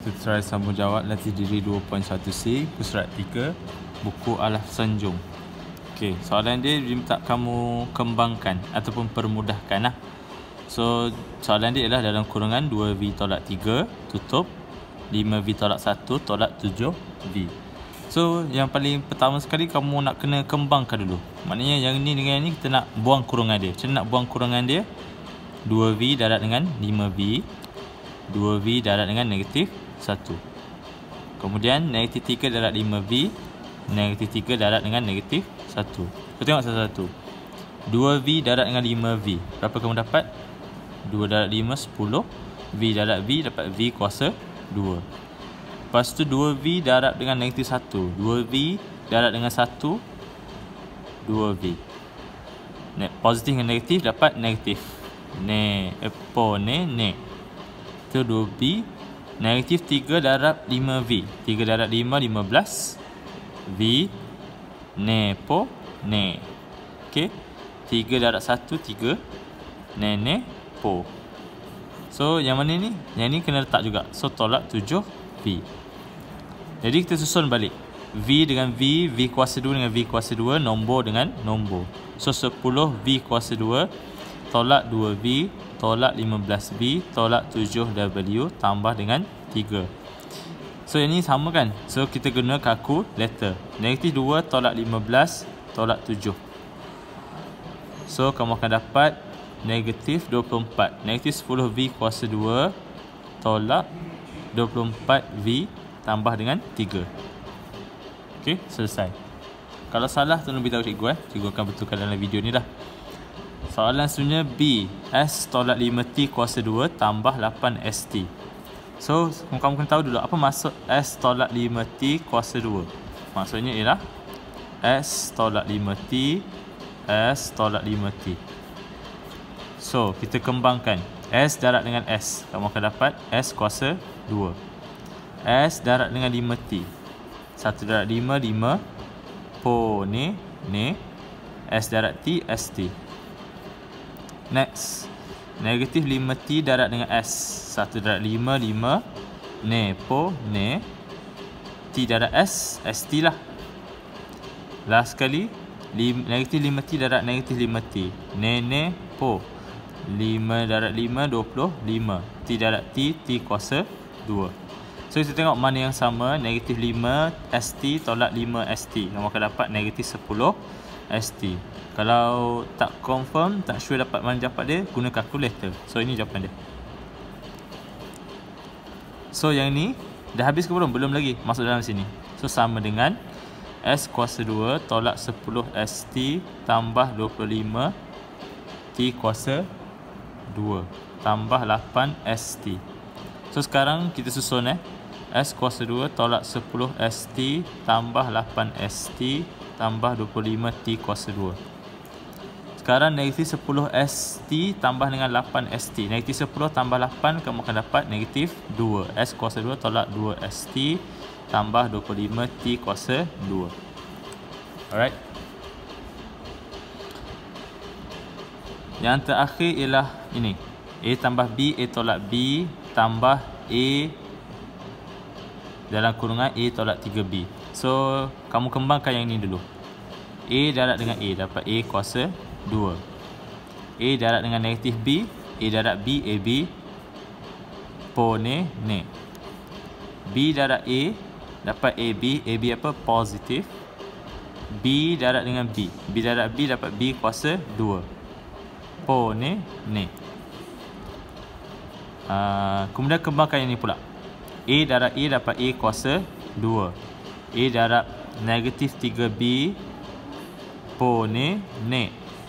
Kita try sambung jawab latih diri 2.1C, Pusrat 3, buku Alaf Sanjung. Okey, soalan dia minta kamu kembangkan ataupun permudahkan lah. So, soalan dia ialah dalam kurungan 2V tolak 3 tutup 5V tolak 1 tolak 7V. So, yang paling pertama sekali kamu nak kena kembangkan dulu. Maknanya yang ni dengan yang ni kita nak buang kurungan dia. Macam nak buang kurungan dia? 2V darab dengan 5V, 2V darab dengan negatif 1. Kemudian negatif 3 darab 5V, negatif 3 darab dengan negatif 1. Kita tengok satu-satu. 2V darab dengan 5V. Berapa kamu dapat? 2 darab 5, 10. V darab V dapat V kuasa 2. Lepas tu 2V darab dengan negatif 1. 2V darab dengan 1, 2V. Positif dengan negatif dapat negatif. Ne. Itu 2V. Negatif 3 darab 5V. 3 darab 5, 15. V. Ne. Okey. 3 darab 1, 3. Ne. So, yang mana ni? Yang ni kena letak juga. So, tolak 7V. Jadi, kita susun balik. V dengan V, V kuasa 2 dengan V kuasa 2, nombor dengan nombor. So, 10V kuasa 2, tolak 2V, tolak 15V, tolak 7W, tambah dengan 3. So, yang ni sama kan? So, kita guna kalkulator. Negatif 2 tolak 15, tolak 7. So, kamu akan dapat negatif 24. Negatif 10V kuasa 2, tolak 24V, tambah dengan 3. Okey, selesai. Kalau salah, tolong beritahu cikgu. Cikgu akan betulkan dalam video ni dah. Soalan seterusnya B. S tolak 5T kuasa 2 tambah 8ST. So, kamu kena tahu dulu apa maksud S tolak 5T kuasa 2. Maksudnya ialah S tolak 5T, S tolak 5T. So, kita kembangkan. S darab dengan S. Kamu akan dapat S kuasa 2. S darab dengan 5T. 1 darab 5, 5. Ne. S darab T, ST. Next. Negatif 5T darab dengan S. 1 darab 5, 5. Ne. T darab S, ST lah. Last sekali. Negatif 5T darab negatif 5T. Ne. 5 darab 5, 25. T darab T, T kuasa 2. So, kita tengok mana yang sama. Negatif 5 ST tolak 5 ST. Kamu akan dapat negatif 10 ST. Kalau tak confirm, tak sure dapat mana jawapan dia, guna kalkulator. So, ini jawapan dia. So, yang ni dah habis ke belum? Belum lagi. Masuk dalam sini. So, sama dengan S kuasa 2 tolak 10 ST tambah 25 T kuasa 2 tambah 8 ST. So, sekarang kita susun S kuasa 2 tolak 10 ST tambah 8 ST tambah 25 T kuasa 2. Sekarang negatif 10 ST tambah dengan 8 ST. Negatif 10 tambah 8, kamu akan dapat negatif 2. S kuasa 2 tolak 2 ST tambah 25 T kuasa 2. Alright. Yang terakhir ialah ini. A tambah B, A tolak B tambah A dalam kurungan A tolak 3B. So, kamu kembangkan yang ini dulu. A darab dengan A dapat A kuasa 2. A darab dengan negatif B, A darab B, AB. Ne. B darab A dapat AB, AB apa? Positif. B darab dengan B, B darab B dapat B kuasa 2. Ne. Kemudian kembangkan yang ini pula. A darab A dapat A kuasa 2. A darab negatif 3B. Ne.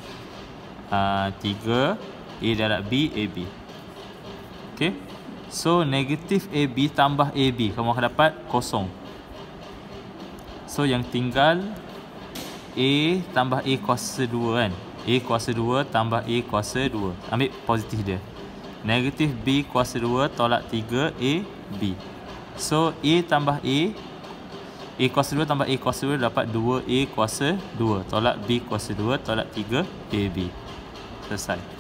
3. A darab B, AB. Okay. So, negatif AB tambah AB. Kamu akan dapat kosong. So, yang tinggal A tambah A kuasa 2 kan. A kuasa 2 tambah A kuasa 2. Ambil positif dia. Negatif B kuasa 2 tolak 3 A, B. So, A tambah A kuasa 2 tambah A kuasa 2 dapat 2A kuasa 2. Tolak B kuasa 2 tolak 3 AB. Selesai.